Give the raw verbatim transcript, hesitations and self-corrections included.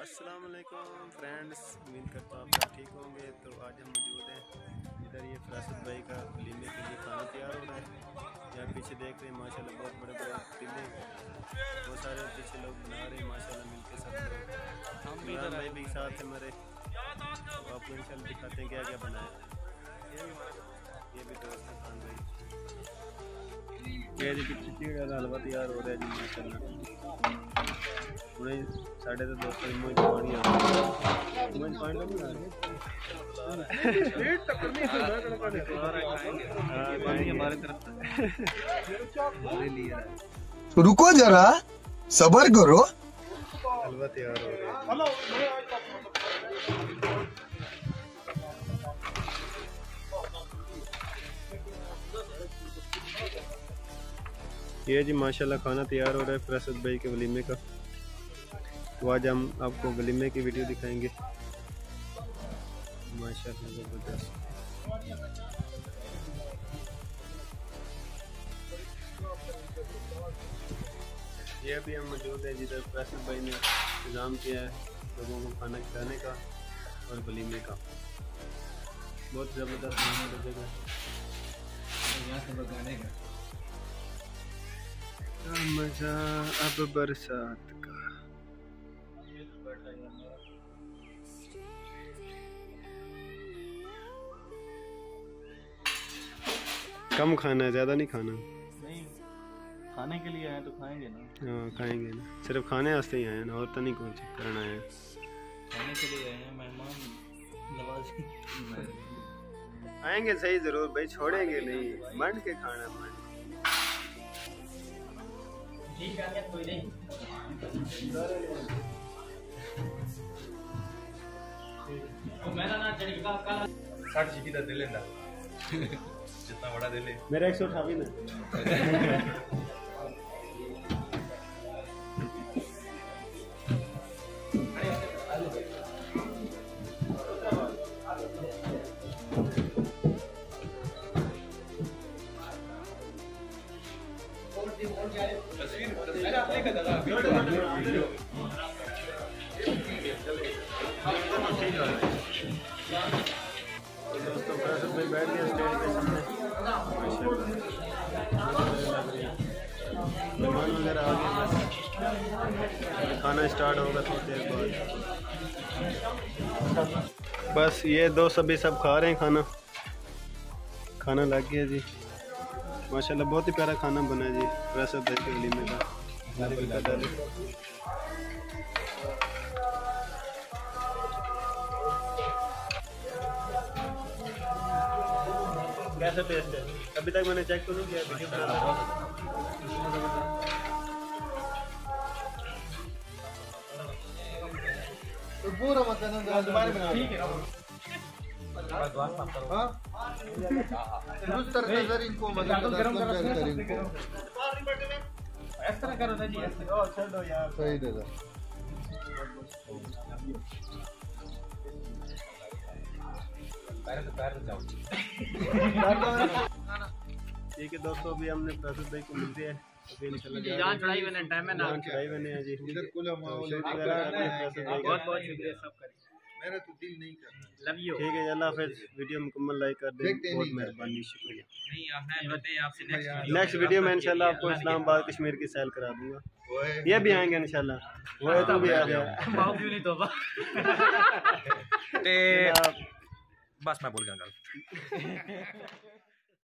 अस्सलाम वालेकुम फ्रेंड्स, उम्मीद करता हूँ आप सब ठीक होंगे। तो आज हम मौजूद हैं इधर, ये फरासत भाई का वलीमे के लिए खाना तैयार हो रहा है। यहाँ पीछे देख रहे हैं माशाल्लाह बहुत बड़े बड़े तिले, बहुत सारे पीछे लोग बना रहे हैं माशाल्लाह मिलके सब लोग। इमरान भाई भी साथ है हमारे, तो आपको इंशाल्लाह दिखाते हैं क्या क्या बनाया। ये भी दोस्त है खान भाई। ये जी पीछे चीड़ वाला हलवा तैयार हो रहा है जी माशाल्लाह। साढ़े तो दोस्तों मुझे पानी आ रहा है, मुझे पानी नहीं आ रहा है। रुको जरा सबर करो। हलवा तैयार हो रहा है। ये जी माशाल्लाह खाना तैयार हो रहा है फरासत भाई के वलीमे का। तो आज हम आपको वलीमे की वीडियो दिखाएंगे माशाल्लाह ज़बरदस्त। ये अभी हम मौजूद है जिधर फरासत भाई ने इंतज़ाम किया है लोगों को खाना खिलाने का और वलीमे का। बहुत ज़बरदस्त खाना लगेगा का मज़ा अब बरसात का। कम खाना है, ज़्यादा नहीं खाना। नहीं, खाने के लिए आए तो खाएंगे ना। हाँ खाएंगे ना, सिर्फ खाने वास्ते ही आए ना, और तो नहीं कुछ करना है। खाने के लिए आए हैं, मेहमान नवाजी। आएंगे सही ज़रूर भाई, छोड़ेंगे नहीं, मन के खाना मन। साठ जी की दे लेना जितना बड़ा दे ले। मेरा एक सौ अठावी ना। दोस्तों फरासत भाई बैठ गए स्टेज के सामने, मेहमान वगैरह आ गए, बस खाना स्टार्ट होगा थोड़ी देर बाद। बस ये दो सभी सब खा रहे हैं खाना। खाना लग गया जी माशाल्लाह, बहुत ही प्यारा खाना बना है जी फरासत भाई के वलीमे का। कैसा टेस्ट है? अभी तक मैंने चेक तो नहीं किया, वीडियो बना रहा हूं। तो पूरा मकान दोबारा बना ठीक है। हां उस तरह नजर इनको मतलब गरम गरम इनको इस तरह करो ना जी, ऐसे ओ छोड़ो यार, सही दे दो। पैर से पैर जाओ। ठीक है दोस्तों, अभी हमने फरासत भाई को मिल दिया है, अभी निकल गया जान चढ़ाई मैंने टाइम में ना जान चढ़ाई मैंने है जी। इधर कुल माहौल बहुत बहुत बहुत शुक्रिया सब करें। मेरा तो दिल नहीं कर रहा। Love you. ठीक है, अल्लाह हाफिज़। वीडियो मुकम्मल लाइक कर दें, बहुत मेहरबानी, शुक्रिया। नहीं आपने बताइए आपसे नेक्स्ट नेक्स्ट वीडियो में इंशाल्लाह आपको इस्लामाबाद कश्मीर की सैल करा दूंगा। ये भी आएंगे इंशाल्लाह, वो तो भी आ गया। क्यों नहीं तोबा बस मैं बोल गया।